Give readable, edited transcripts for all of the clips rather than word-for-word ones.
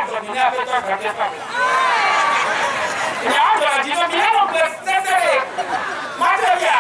dominé avec toi, grande femme. Il y a un de la division, il y a un de cesser. Mathéria.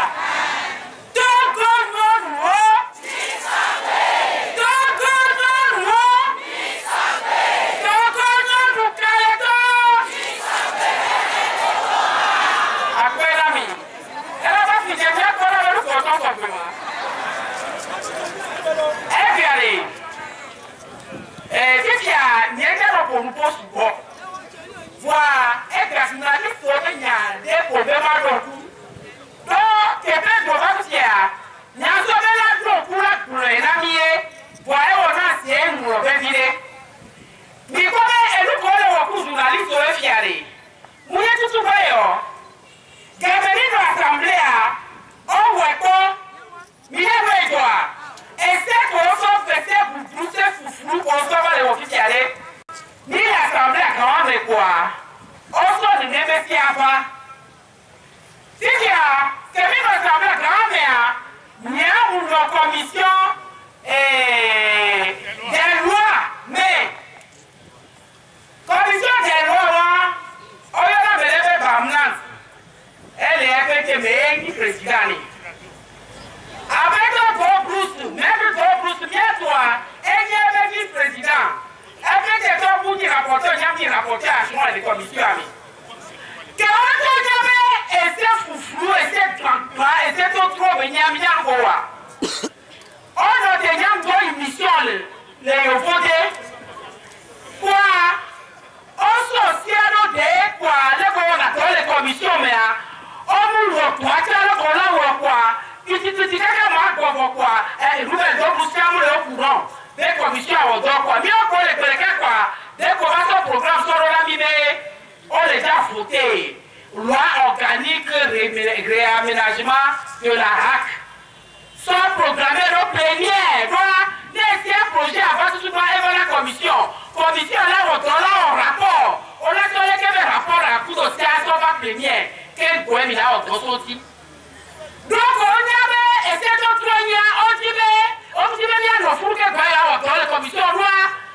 Loi organique réaménagement de la RAC. Sont programmés nos plénières. Voilà, les projets avant tout ça, la commission. Commission là, on donne un rapport. On a donné un rapport à coup de séance en plénière. Quel poème il a aussi. Donc, on avait essayé de trouver, on dit bien, on fout que dans la commission loi.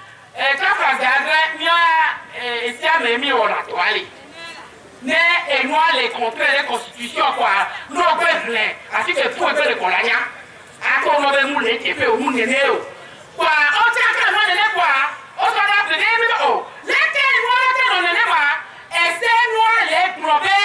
Et quand on regarde, il y a essayé de mettre au ratoir. Mais et moi les contraires les constitutions quoi nous on peut plein ainsi que pour que les coloniens à qu'on va nous les qui fait au monde néo quoi on tient que nous les quoi on va appeler mais oh les que nous les quoi et c'est nous les probés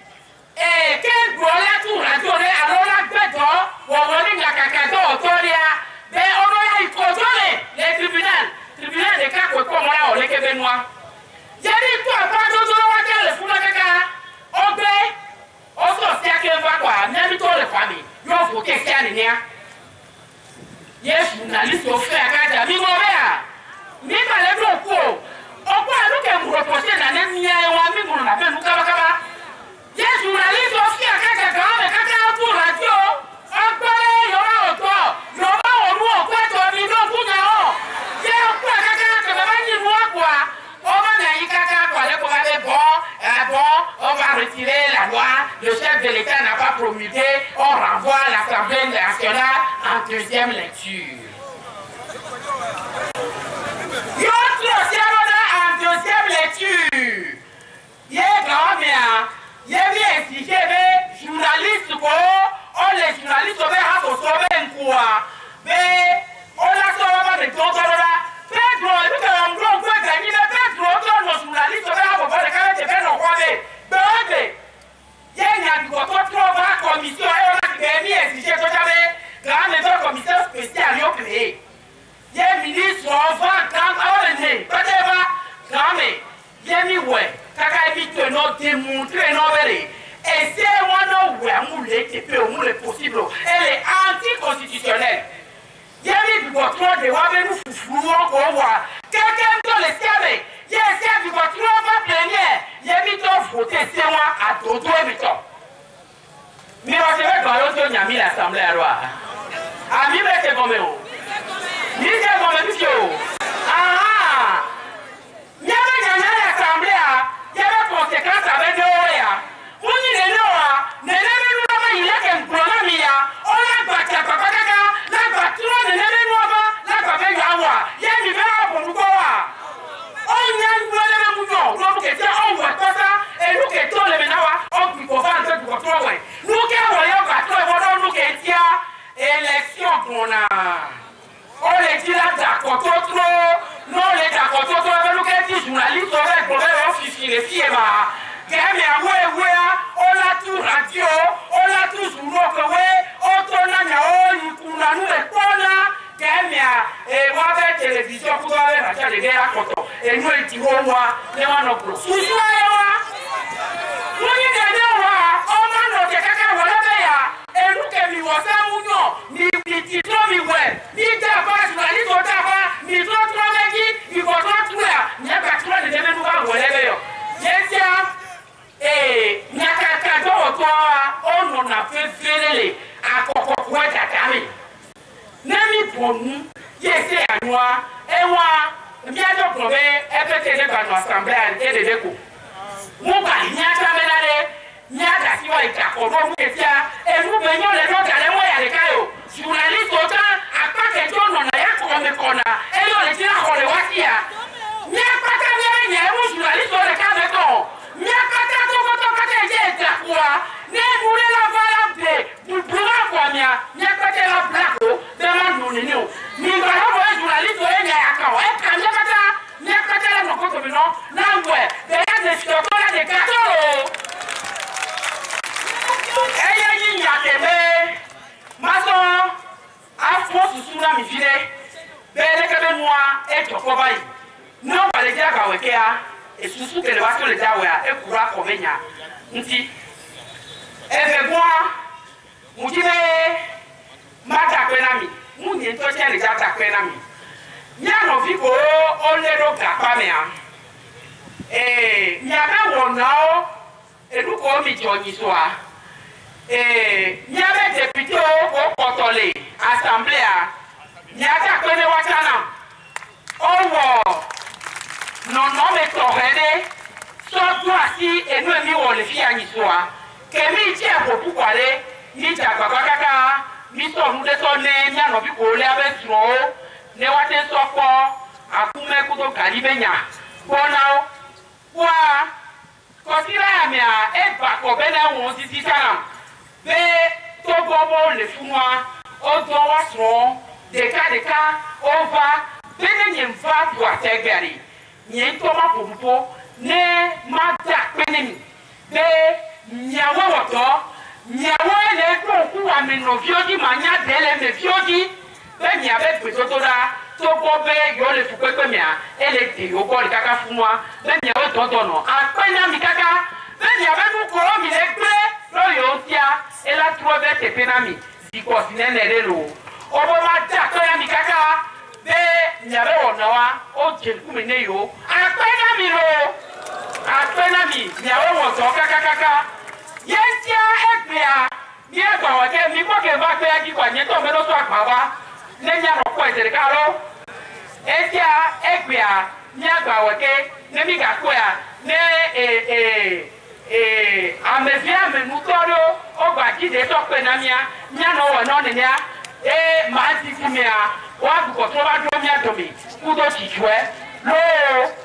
et quel voilà tout raconter alors la bête on va dire la cacato autoria mais on va y contrôler les tribunal des cas comme là on les que benoît j'ai dit toi pas d'autres le fou la caca on paye on sort c'est à quel va quoi même toi les familles yo faut que c'est à l'année yes journaliste au fait à cada mi mauvais mi malé au coup on peut nous que nous reprocher la même mia et on mi nous la fait nous kaba yes journaliste au fait à cada grand mais caca pour radio on paye yo là auto yo là on nous on peut toi mi non pour non j'ai on peut caca que va ni moi quoi on va y caca quoi les bon, on va retirer la loi, le chef de l'État n'a pas promulgué, on renvoie à l'Assemblée nationale en deuxième lecture. En deuxième lecture, il y a grand-mère, il y a bien exigé les journalistes, on les journalistes ont sauvé un coup, mais on a sauvé de d'autres là. Pedro, on peut gagner, mais Pedro, nos journalistes, on va avoir des caractères de faire nos croisés. Bébé, il y a une commission, et on a gagné, exigé, tout jamais, grande maison commission spéciale, ils ont créé. Il y a un ministre, on va, peut-être pas, grand mais, il y a mis, ouais, caca évite de démontrer, non, et c'est moi, non, ouais, on est possible, elle est anticonstitutionnelle. Il y a mis du contrôle de Wabé, nous foufouons qu'on voit. Quelqu'un dans les servés, il y a un serveur du contrôle va plénière. Il y a mis ton voté, c'est moi à Dodo et Mito. Mais on se met dans l'autre, il y a mis l'assemblée à loi. A mi c'est comme eux. Mi c'est comme monsieur. Ah! Il y avait l'assemblée, il y avait conséquence avec nous. On y est là, mais là, il y a qu'un problème. On a battu à papa. enu eti wo wa ne wa no pro susu ayo wa woni de de wa o ma no je kaka wo le be ya enu ke mi wo sa mu no ni ti to mi we ni ja ba su ali to ja ba ni to meji ni ko to tu ya nya ka tu de me nu ba wo le be yo yesia nya ka do to o no na fe ferele akoko kwa jakami nami ponu yese anwa ewa mi ajo probe epete de banu assembly e de deko mo ba nya ta melare nya da si wa ikako do mu etia enu be nyo le do dare mo ya le kayo journalist o ta apake jo no na ya ko me kona e yo le ti na ko le wasia nya pata nya nya mo journalist o le ka me ko nya pata to pata je ta kwa ne mu le la vala de bu bla kwa nya pata la blako de ma no ni o mi ba ho journalist o nya ya ka o e ka nya pata la no ko to mi no na ngwe de ya de si o ko la de ka to eye yi nya tebe maso afo susu na mi file be le ka be noa e joko bayi no ba le ja ka we ke a e susu ke le wa to le ja we a e kura ko benya nti ebe gwa mujibe mata kwena mi munye to che le ja ta kwena mi nya no fi ko o le ro ka pa me a nya be wo na o e du ko mi jonyi so a nya be deputy o kotole assembly a nya ta kwene wa chana o wo no me to rede so do asi enu mi wo le fi anyi so a kemi ti e ko pukwale ni jagba kaka mi so nu de so ne nya no bi ko le abe tro ne wa te so po akume ku to kali benya bona wa ko tira mi a e ba ko be na won titi sana be to gobo le funwa o do wa tro de ka over be ne nyemfa tu ategbari nyen to ma pompo ne ma da penemi be nyawo woto nyawo le ko ku wa me no fioji manya dele me fioji be nya be peto to da to go be yo le fu pepe mi a ele ti o ko le kaka fun wa be nyawo to no apena mi kaka be nya be ku ko mi le gbe lo yo tia e la tro be te pena mi di ko sinene le lo o bo ma da ko ya mi kaka be nya be wona wa o je ku mi ne yo apena mi lo apena mi nyawo wo to kaka yesia ekpia ni egba wa ke mi ko ke ba pe aki kwa nye to me lo so apa wa le nya ro ko ejere ka ro esia ekpia ni egba wa ke ne mi ga ko ya ne amefia me nu to ro o gba ji de to pe na mia nya no wo no ne nya ma ti ti mia wa du ko to ba do mi adomi ku do chi chwe lo